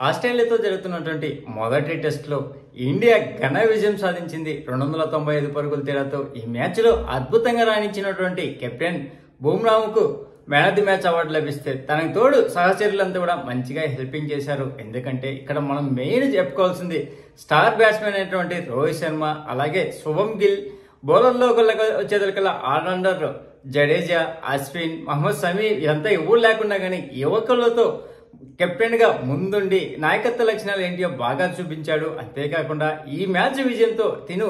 ఆస్ట్రేలియాతో జరుగుతున్నటువంటి మొదటి టెస్ట్లో ఇండియా ఘన విజయం సాధించింది 295 పరుగుల తేడాతో. ఈ మ్యాచ్లో అద్భుతంగా రాణించినటువంటి కెప్టెన్ బుమ్రాకు man of the match award లభిస్తే తనకు తోడు సహచరులంతా కూడా మంచిగా హెల్పింగ్ చేశారు. ఎందుకంటే ఇక్కడ మనం మెయిన్ చెప్పుకోవాల్సింది స్టార్ బ్యాట్స్మెన్ అయినటువంటి రోహిత్ శర్మ, అలాగే శుభం గిల్, బౌలర్లో వచ్చేదరికల్లా ఆల్రౌండర్ జడేజా, అశ్విన్, మహమ్మద్ సమీ ఇదంతా ఎవరు లేకుండా కానీ యువకులతో కెప్టెన్ గా ముందుండి నాయకత్వ లక్షణాలు ఏంటియో బాగా చూపించాడు. అంతేకాకుండా ఈ మ్యాచ్ విజయంతో తిను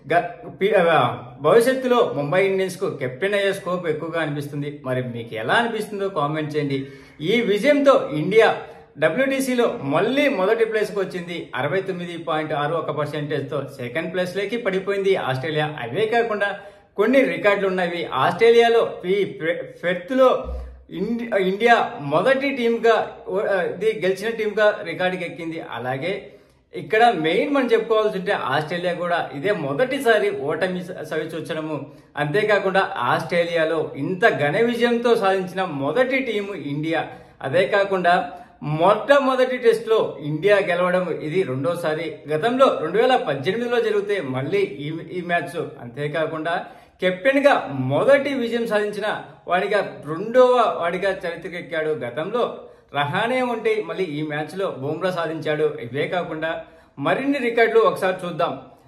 భవిష్యత్తులో ముంబై ఇండియన్స్ కు కెప్టెన్ అయ్యే స్కోప్ ఎక్కువగా అనిపిస్తుంది. మరి మీకు ఎలా అనిపిస్తుందో కామెంట్ చేయండి. ఈ విజయంతో ఇండియా WTCలో మళ్ళీ మొదటి ప్లేస్ కు వచ్చింది. 69.61% తో సెకండ్ ప్లేస్ లోకి పడిపోయింది ఆస్ట్రేలియా. అవే కాకుండా కొన్ని రికార్డులు ఉన్నవి. ఆస్ట్రేలియాలో ఈ ఫెర్త్ లో ఇండియా మొదటి టీమ్ గా గెలిచిన టీమ్ గా రికార్డుకి ఎక్కింది. అలాగే ఇక్కడ మెయిన్ మనం చెప్పుకోవాల్సి ఉంటే ఆస్ట్రేలియా కూడా ఇదే మొదటిసారి ఓటమి సవి చూచడము. అంతేకాకుండా ఆస్ట్రేలియాలో ఇంత ఘన విజయంతో సాధించిన మొదటి టీము ఇండియా. అదే కాకుండా మొట్టమొదటి టెస్ట్ లో ఇండియా గెలవడం ఇది రెండోసారి. గతంలో 2018లో జరిగితే మళ్ళీ ఈ మ్యాచ్. అంతేకాకుండా కెప్టెన్ గా మొదటి విజయం సాధించిన వాడిగా రెండవ వాడిగా చరిత్రకెక్కాడు. గతంలో రహానే ఉంటే మళ్ళీ ఈ మ్యాచ్ లో బుమ్రా సాధించాడు. ఇవే కాకుండా మరిన్ని రికార్డులు ఒకసారి చూద్దాం.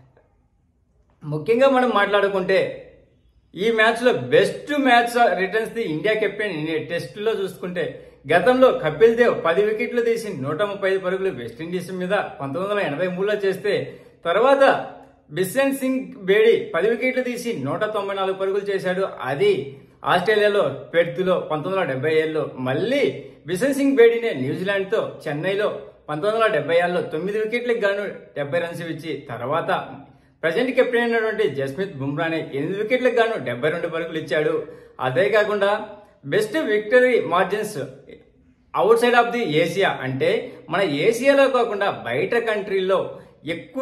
ముఖ్యంగా మనం మాట్లాడుకుంటే ఈ మ్యాచ్ లో best match returns the India captain test లో చూసుకుంటే గతంలో కపిల్ దేవ్ 10 వికెట్లు తీసి 135 పరుగులు వెస్టిండీస్ మీద 1983లో చేస్తే, తర్వాత బిషన్ సింగ్ బేడి 10 వికెట్లు తీసి 194 పరుగులు చేశాడు. అది ఆస్ట్రేలియాలో పెర్త్లో 1977లో. మళ్ళీ బిషన్ సింగ్ బేడీనే న్యూజిలాండ్ తో చెన్నైలో 1976లో 9 వికెట్లకు గాను 70 రన్స్ ఇచ్చి, తర్వాత ప్రజెంట్ కెప్టెన్ అయినటువంటి జస్ప్రీత్ బుమ్రానే 8 వికెట్లకు గాను 72 పరుగులు ఇచ్చాడు. అదే కాకుండా best victory margins outside of the Asia, అంటే మన ఏషియాలో కాకుండా బయట కంట్రీల్లో ఎక్కువ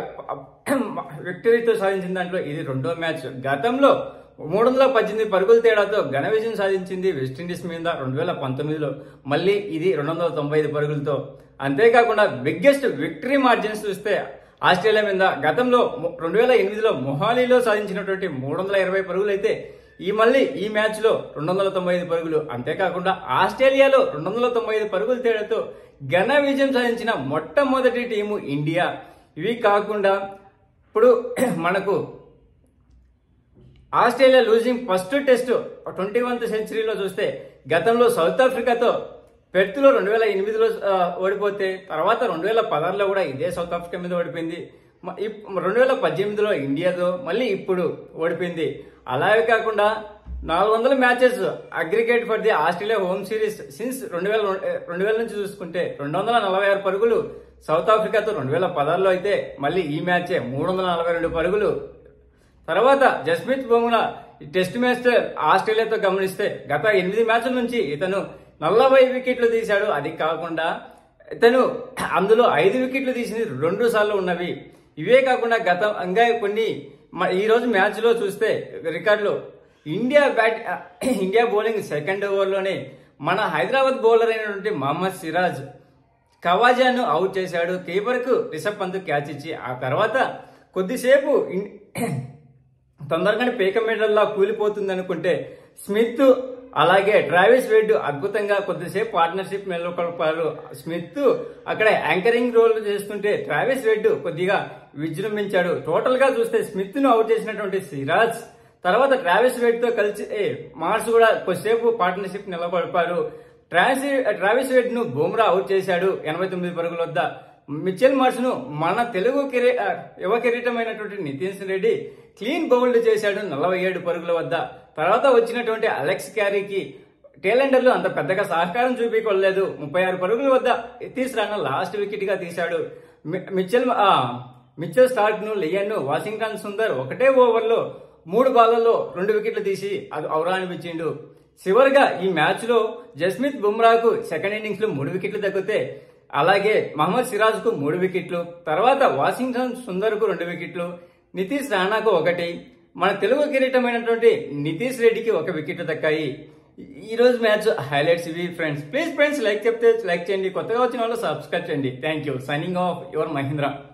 విక్టరీతో సాధించిన దాంట్లో ఇది రెండో మ్యాచ్. గతంలో 318 పరుగుల తేడాతో ఘన విజయం సాధించింది వెస్టిండీస్ మీద 2019లో. మళ్ళీ ఇది 295 పరుగులతో. అంతేకాకుండా బిగ్గెస్ట్ విక్టరీ మార్జిన్స్ చూస్తే ఆస్ట్రేలియా మీద గతంలో 2008లో మొహాలీలో సాధించినటువంటి 320 పరుగులు అయితే మళ్ళీ ఈ మ్యాచ్ లో 295 పరుగులు. అంతేకాకుండా ఆస్ట్రేలియాలో 295 పరుగుల తేడాతో ఘన విజయం సాధించిన మొట్టమొదటి టీము ఇండియా. ఇవి కాకుండా ఇప్పుడు మనకు Australia losing first test 21th సెంచరీలో చూస్తే గతంలో సౌత్ ఆఫ్రికాతో పెర్త్లో 2008లో ఓడిపోతే, తర్వాత 2016లో కూడా ఇదే సౌత్ ఆఫ్రికా మీద ఓడిపోయింది. 2018లో ఇండియాతో మళ్ళీ ఇప్పుడు ఓడిపోయింది. అలాగే కాకుండా 400 matches aggregate for the Australia home series since 2000 నుంచి చూసుకుంటే 246 పరుగులు సౌత్ ఆఫ్రికాతో 2016లో అయితే మళ్ళీ ఈ మ్యాచే 342 పరుగులు. తర్వాత జస్ప్రీత్ బుమ్రా టెస్ట్ మ్యాచ్ ఆస్ట్రేలియాతో గమనిస్తే గత 8 మ్యాచ్ల నుంచి ఇతను 40 వికెట్లు తీశాడు. అది కాకుండా ఇతను అందులో 5 వికెట్లు తీసింది 2 సార్లు ఉన్నవి. ఇవే కాకుండా గతంగా కొన్ని ఈ రోజు మ్యాచ్ లో చూస్తే రికార్డులో ఇండియా బౌలింగ్ సెకండ్ ఓవర్లోనే మన హైదరాబాద్ బౌలర్ అయినటువంటి మహమ్మద్ సిరాజ్ ఖవాజాను అవుట్ చేశాడు. కీపర్ కు రిషబ్ పంత్ క్యాచ్ ఇచ్చి, ఆ తర్వాత కొద్దిసేపు తొందరగానే పేక మెడల్లా కూలిపోతుంది అనుకుంటే స్మిత్ అలాగే ట్రావిస్ వెడ్ అద్భుతంగా కొద్దిసేపు పార్ట్నర్షిప్ నెలకొల్పారు. స్మిత్ అక్కడ యాంకరింగ్ రోల్ చేస్తుంటే ట్రావిస్ వెడ్ కొద్దిగా విజృంభించాడు. టోటల్ గా చూస్తే స్మిత్ ను అవుట్ చేసినటువంటి సిరాజ్ తర్వాత ట్రావిస్ వెడ్ తో కలిసి మార్స్ కూడా కొద్దిసేపు పార్ట్నర్షిప్ నిలబడిపారు. ట్రావిస్ వెడ్ ను బుమ్రా అవుట్ చేశాడు 89 పరుగుల వద్ద. మిచెల్ మార్స్ ను మన తెలుగు యువ కిరీటమైనటువంటి నితీష్ రెడ్డి క్లీన్ బౌల్డ్ చేశాడు 47 పరుగుల వద్ద. తర్వాత వచ్చినటువంటి అలెక్స్ క్యారీకి టేలెండర్లు అంత పెద్దగా సహకారం చూపించలేదు. 36 పరుగుల వద్ద యతీష్ రాణా లాస్ట్ వికెట్ గా తీశాడు. మిచెల్ స్టార్క్ ను లియన్ ను వాషింగ్టన్ సుందర్ ఒకటే ఓవర్లో 3 బాళ్లలో 2 వికెట్లు తీసి అది ఔరా అనిపించిండు. చివరిగా ఈ మ్యాచ్ లో జస్ప్రీత్ బుమ్రాకు సెకండ్ ఇన్నింగ్స్ లో 3 వికెట్లు దక్కితే, అలాగే మహమ్మద్ సిరాజ్ కు 3 వికెట్లు, తర్వాత వాషింగ్టన్ సుందర్ కు 2 వికెట్లు, నితీష్ రాణాకు 1, మన తెలుగు కిరీటమైనటువంటి నితీష్ రెడ్డికి 1 వికెట్ దక్కాయి. ఈ రోజు మ్యాచ్ హైలైట్స్ ఇవి ఫ్రెండ్స్. ప్లీజ్ ఫ్రెండ్స్ లైక్ చెప్తే లైక్ చేయండి, కొత్తగా వచ్చిన వాళ్ళు సబ్స్క్రైబ్ చేయండి. Thank you. Signing off your Mahindra.